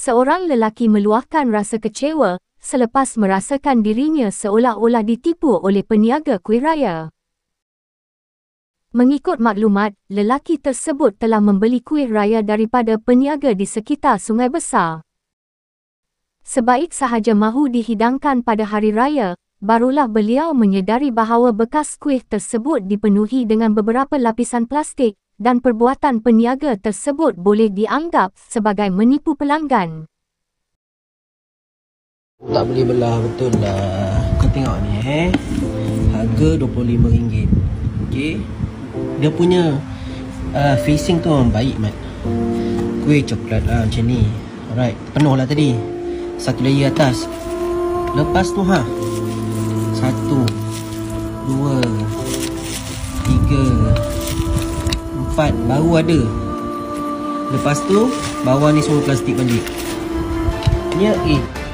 Seorang lelaki meluahkan rasa kecewa selepas merasakan dirinya seolah-olah ditipu oleh peniaga kuih raya. Mengikut maklumat, lelaki tersebut telah membeli kuih raya daripada peniaga di sekitar Sungai Besar. Sebaik sahaja mahu dihidangkan pada hari raya, barulah beliau menyedari bahawa bekas kuih tersebut dipenuhi dengan beberapa lapisan plastik dan perbuatan peniaga tersebut boleh dianggap sebagai menipu pelanggan. Tak boleh belah, betul lah. Kau tengok ni harga RM25. Okay. Dia punya facing tu memang baik, Mat. Kuih coklat lah macam ni. Alright, penuh lah tadi. Satu layer atas. Lepas tu 1, 2, 3, 4 baru ada. Lepas tu bawah ni semua plastik balik. Ni